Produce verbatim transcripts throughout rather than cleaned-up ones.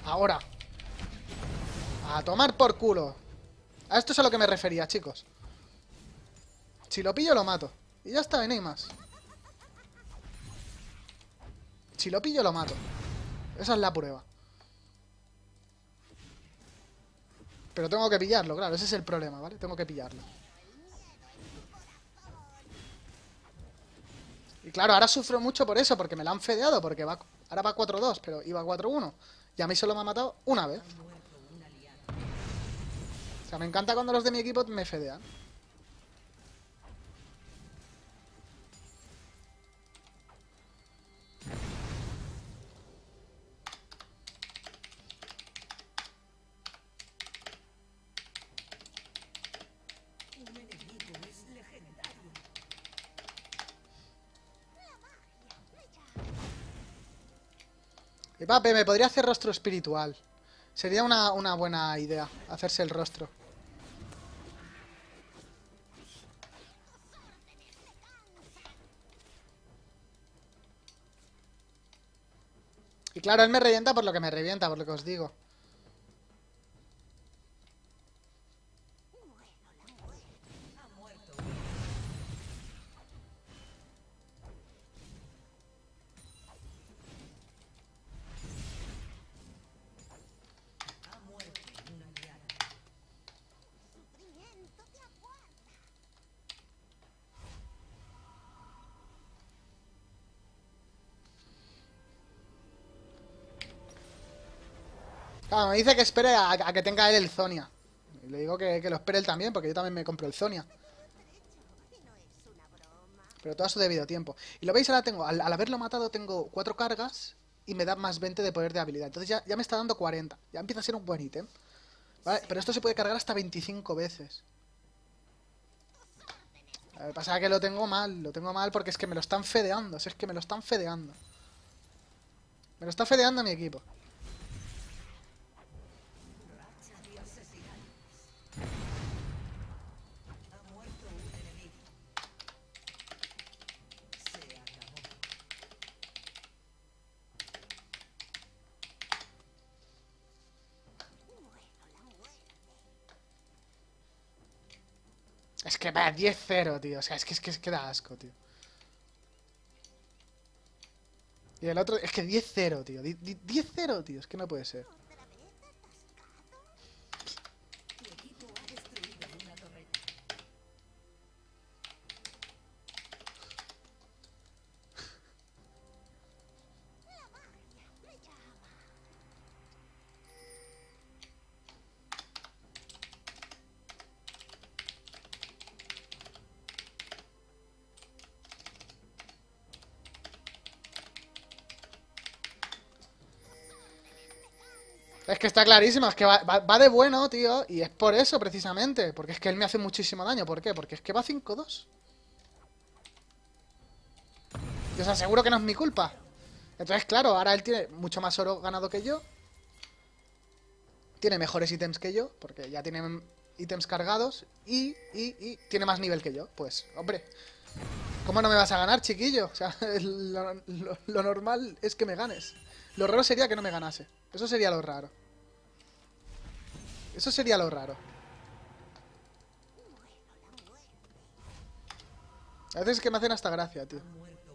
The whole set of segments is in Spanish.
Ahora. A tomar por culo. A esto es a lo que me refería, chicos. Si lo pillo, lo mato. Y ya está, y no hay más. Si lo pillo, lo mato. Esa es la prueba. Pero tengo que pillarlo, claro. Ese es el problema, ¿vale? Tengo que pillarlo. Y claro, ahora sufro mucho por eso, porque me la han fedeado, porque va, ahora va cuatro dos, pero iba cuatro uno. Y a mí solo me ha matado una vez. O sea, me encanta cuando los de mi equipo me fedean. Y papi, me podría hacer rostro espiritual. Sería una, una buena idea, hacerse el rostro. Y claro, él me revienta por lo que me revienta, por lo que os digo. Claro, me dice que espere a, a que tenga él el Zonia. Y le digo que, que lo espere él también, porque yo también me compro el Zonia. Pero todo a su debido tiempo. Y lo veis, ahora tengo, al, al haberlo matado tengo cuatro cargas y me da más veinte de poder de habilidad. Entonces ya, ya me está dando cuarenta. Ya empieza a ser un buen ítem. ¿Vale? Pero esto se puede cargar hasta veinticinco veces. Lo que pasa es que lo tengo mal, lo tengo mal porque es que me lo están fedeando. Es que me lo están fedeando. Me lo está fedeando mi equipo. Es que va diez cero, tío. O sea, es que, es que, es que da asco, tío. Y el otro, es que diez cero, tío. diez cero, tío. Es que no puede ser. Es que está clarísimo, es que va, va, va de bueno, tío. Y es por eso, precisamente. Porque es que él me hace muchísimo daño. ¿Por qué? Porque es que va cinco dos. Y os aseguro que no es mi culpa. Entonces, claro, ahora él tiene mucho más oro ganado que yo. Tiene mejores ítems que yo, porque ya tiene ítems cargados. Y, y, y tiene más nivel que yo. Pues, hombre, ¿cómo no me vas a ganar, chiquillo? O sea, lo, lo, lo normal es que me ganes. Lo raro sería que no me ganase. Eso sería lo raro. Eso sería lo raro. A veces es que me hacen hasta gracia, tío.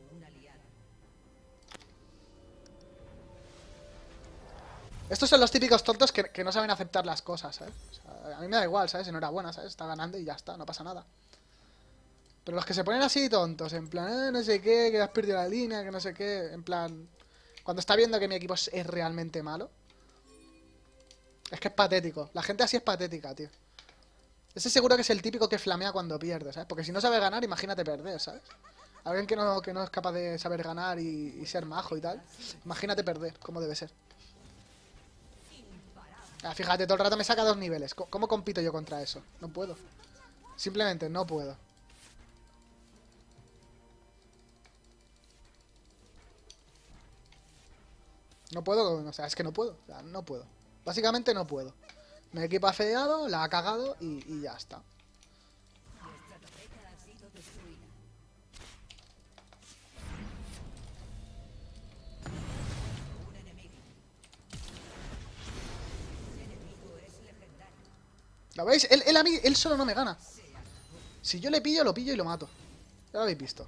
Estos son los típicos tontos que, que no saben aceptar las cosas, ¿sabes? O sea, a mí me da igual, ¿sabes? Enhorabuena, ¿sabes? Está ganando y ya está, no pasa nada. Pero los que se ponen así tontos, en plan, eh, no sé qué, que has perdido la línea, que no sé qué, en plan... Cuando está viendo que mi equipo es, es realmente malo. Es que es patético. La gente así es patética, tío. Ese seguro que es el típico que flamea cuando pierde, ¿sabes? Porque si no sabe ganar, imagínate perder, ¿sabes? Alguien que no, que no es capaz de saber ganar y, y ser majo y tal. Imagínate perder, como debe ser. Ah, fíjate, todo el rato me saca dos niveles. ¿Cómo, ¿Cómo compito yo contra eso? No puedo. Simplemente no puedo. No puedo, o sea, es que no puedo. O sea, no puedo. Básicamente no puedo. Mi equipo ha fedeado, la ha cagado y, y ya está. ¿Lo veis? Él, él a mí, él solo no me gana. Si yo le pillo, lo pillo y lo mato. Ya lo habéis visto.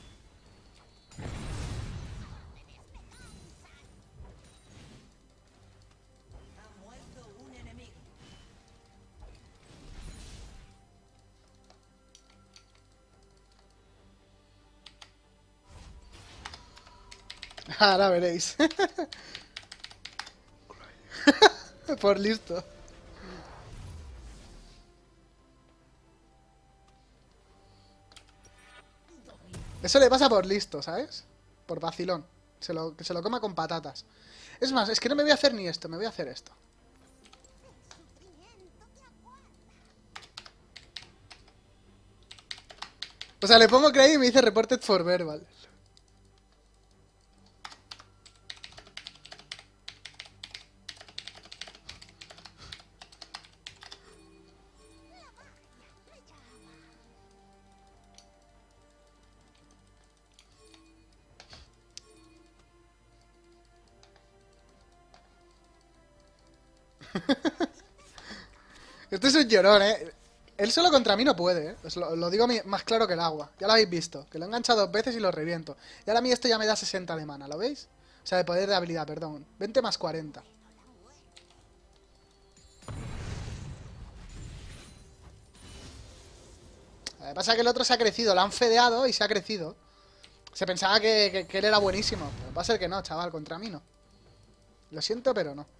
Ahora veréis. Por listo. Eso le pasa por listo, ¿sabes? Por vacilón. Se lo, que se lo coma con patatas. Es más, es que no me voy a hacer ni esto, me voy a hacer esto. O sea, le pongo Craig y me dice reported for verbal. Este es un llorón, ¿eh? Él solo contra mí no puede, ¿eh? Os lo, lo digo más claro que el agua. Ya lo habéis visto. Que lo he enganchado dos veces y lo reviento. Y ahora a mí esto ya me da sesenta de mana, ¿lo veis? O sea, de poder de habilidad, perdón. veinte más cuarenta. Lo que pasa es que el otro se ha crecido. Lo han fedeado y se ha crecido. Se pensaba que, que, que él era buenísimo. Pero va a ser que no, chaval. Contra mí no. Lo siento, pero no.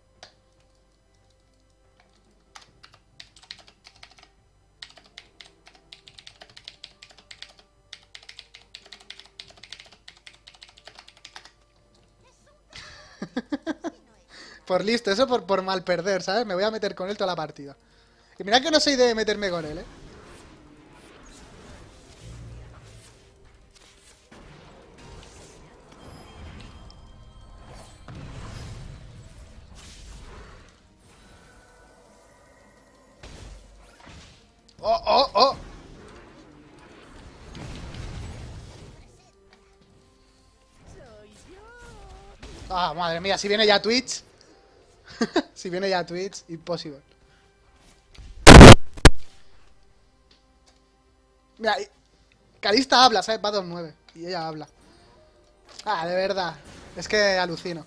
Por listo, eso por, por mal perder, ¿sabes? Me voy a meter con él toda la partida. Y mirad que no soy de meterme con él, ¿eh? ¡Oh, oh, oh! Ah, madre mía, si viene ya Twitch. Si viene ya Twitch, imposible. Mira, Kalista habla, ¿sabes? Va dos nueve. Y ella habla. Ah, de verdad. Es que alucino.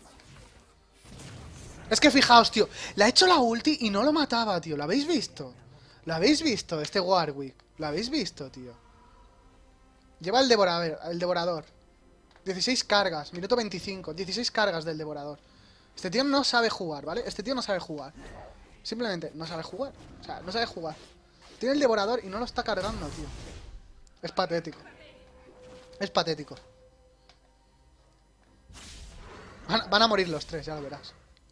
Es que fijaos, tío. Le ha hecho la ulti y no lo mataba, tío. ¿Lo habéis visto? ¿Lo habéis visto? Este Warwick. ¿Lo habéis visto, tío? Lleva el devorador. El devorador. dieciséis cargas. Minuto veinticinco. dieciséis cargas del devorador. Este tío no sabe jugar, ¿vale? Este tío no sabe jugar. Simplemente no sabe jugar. O sea, no sabe jugar. Tiene el devorador y no lo está cargando, tío. Es patético. Es patético. Van, van a morir los tres, ya lo verás.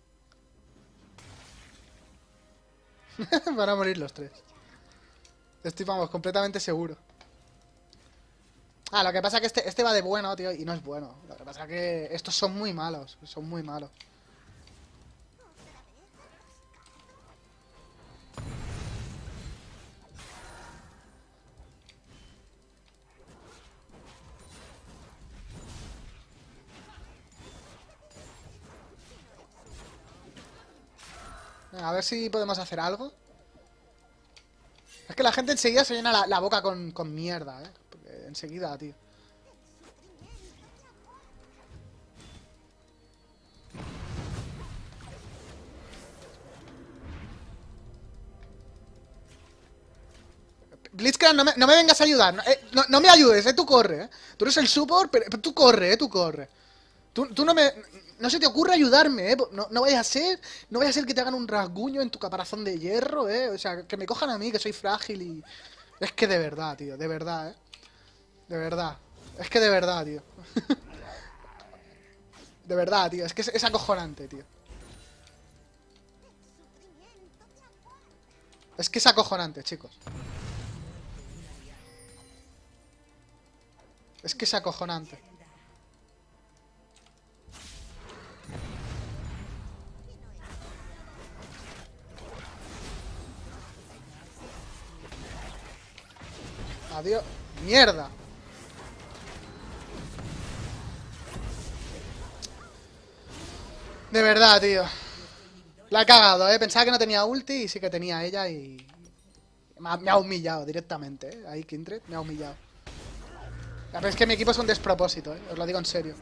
Van a morir los tres. Estoy, vamos, completamente seguro. Ah, lo que pasa es que este, este va de bueno, tío, y no es bueno. Lo que pasa es que estos son muy malos. Son muy malos. A ver si podemos hacer algo. Es que la gente enseguida se llena la, la boca con, con mierda, ¿eh? Porque enseguida, tío. Blitzcrank, no me, no me vengas a ayudar. No, eh, no, no me ayudes, eh. Tú corre, eh. Tú eres el support, pero, pero tú corre, eh. Tú corre. Tú, tú no me... No se te ocurre ayudarme, eh. No, no vayas a ser... No vaya a ser que te hagan un rasguño en tu caparazón de hierro, eh. O sea, que me cojan a mí, que soy frágil y... Es que de verdad, tío. De verdad, eh. De verdad. Es que de verdad, tío. De verdad, tío. Es que es, es acojonante, tío. Es que es acojonante, chicos. Es que es acojonante. Adiós. ¡Mierda! De verdad, tío. La he cagado, eh. Pensaba que no tenía ulti y sí que tenía ella y... Me ha, me ha humillado directamente, ¿eh? Ahí Kindred me ha humillado. La verdad es que mi equipo es un despropósito, ¿eh? Os lo digo en serio.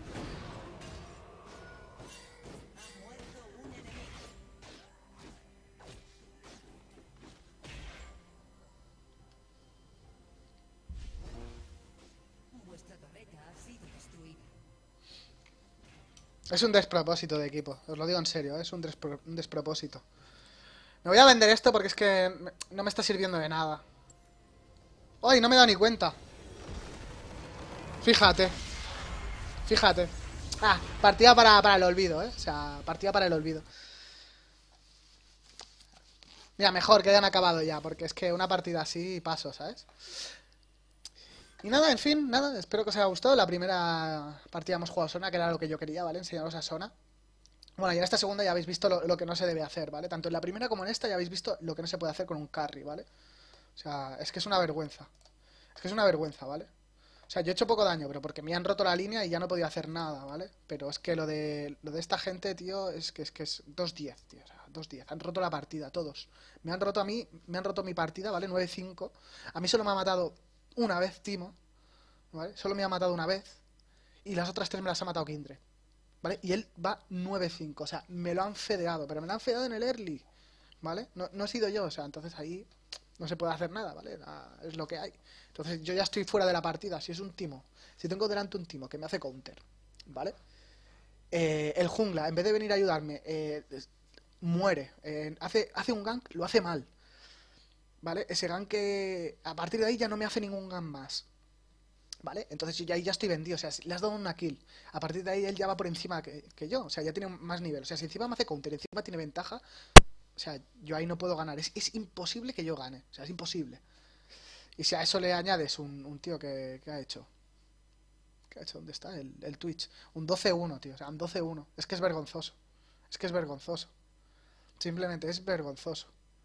Es un despropósito de equipo, os lo digo en serio, ¿eh? Es un, despro un despropósito. Me voy a vender esto porque es que no me está sirviendo de nada. ¡Ay! No me he dado ni cuenta. Fíjate. Fíjate. Ah, partida para, para el olvido, ¿eh? O sea, partida para el olvido. Mira, mejor que hayan acabado ya, porque es que una partida así paso, ¿sabes? Y nada, en fin, nada, espero que os haya gustado. La primera partida hemos jugado Sona, que era lo que yo quería, ¿vale? Enseñaros a Sona. Bueno, y en esta segunda ya habéis visto lo, lo que no se debe hacer, ¿vale? Tanto en la primera como en esta ya habéis visto lo que no se puede hacer con un carry, ¿vale? O sea, es que es una vergüenza. Es que es una vergüenza, ¿vale? O sea, yo he hecho poco daño, pero porque me han roto la línea y ya no podía hacer nada, ¿vale? Pero es que lo de lo de esta gente, tío, es que es que es dos diez, tío, o sea, dos diez. Han roto la partida, todos. Me han roto a mí, me han roto mi partida, ¿vale? nueve cinco. A mí solo me ha matado una vez Timo, ¿vale? Solo me ha matado una vez. Y las otras tres me las ha matado Kindred, ¿vale? Y él va nueve cinco, o sea, me lo han fedeado, pero me lo han fedeado en el early, ¿vale? No, no he sido yo, o sea, entonces ahí no se puede hacer nada, ¿vale? La- es lo que hay. Entonces yo ya estoy fuera de la partida. Si es un timo, si tengo delante un timo que me hace counter, ¿vale? Eh, el jungla, en vez de venir a ayudarme, eh, es- muere. Eh, hace, hace un gank, lo hace mal, ¿vale? Ese gank que a partir de ahí ya no me hace ningún gank más, ¿vale? Entonces yo ya ahí ya estoy vendido, o sea, si le has dado una kill. A partir de ahí él ya va por encima que, que yo, o sea, ya tiene más nivel. O sea, si encima me hace counter, encima tiene ventaja, o sea, yo ahí no puedo ganar. Es, es imposible que yo gane, o sea, es imposible. Y si a eso le añades un, un tío que, que ha hecho. ¿Qué ha hecho? ¿Dónde está? El, el Twitch. Un doce uno, tío. O sea, un doce uno. Es que es vergonzoso. Es que es vergonzoso. Simplemente es vergonzoso.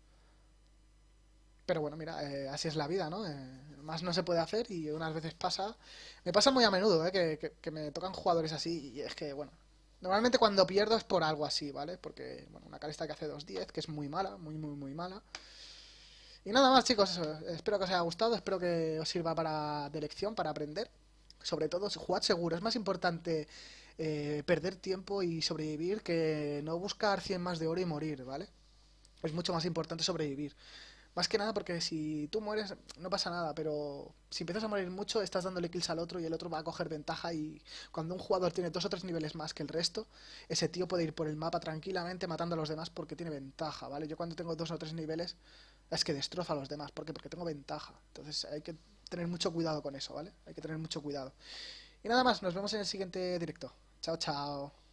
Pero bueno, mira, eh, así es la vida, ¿no? Eh, más no se puede hacer y unas veces pasa. Me pasa muy a menudo, ¿eh? Que, que- que me tocan jugadores así y es que, bueno. Normalmente cuando pierdo es por algo así, ¿vale? Porque, bueno, una calista que hace dos diez, que es muy mala, muy, muy, muy mala. Y nada más, chicos, eso. Espero que os haya gustado, espero que os sirva para de lección, para aprender. Sobre todo, jugad seguro. Es más importante eh, perder tiempo y sobrevivir que no buscar cien más de oro y morir, ¿vale? Es mucho más importante sobrevivir. Más que nada porque si tú mueres no pasa nada, pero si empiezas a morir mucho estás dándole kills al otro y el otro va a coger ventaja y cuando un jugador tiene dos o tres niveles más que el resto, ese tío puede ir por el mapa tranquilamente matando a los demás porque tiene ventaja, ¿vale? Yo cuando tengo dos o tres niveles es que destrozo a los demás, ¿por qué? Porque tengo ventaja. Entonces hay que tener mucho cuidado con eso, ¿vale? Hay que tener mucho cuidado. Y nada más, nos vemos en el siguiente directo. Chao, chao.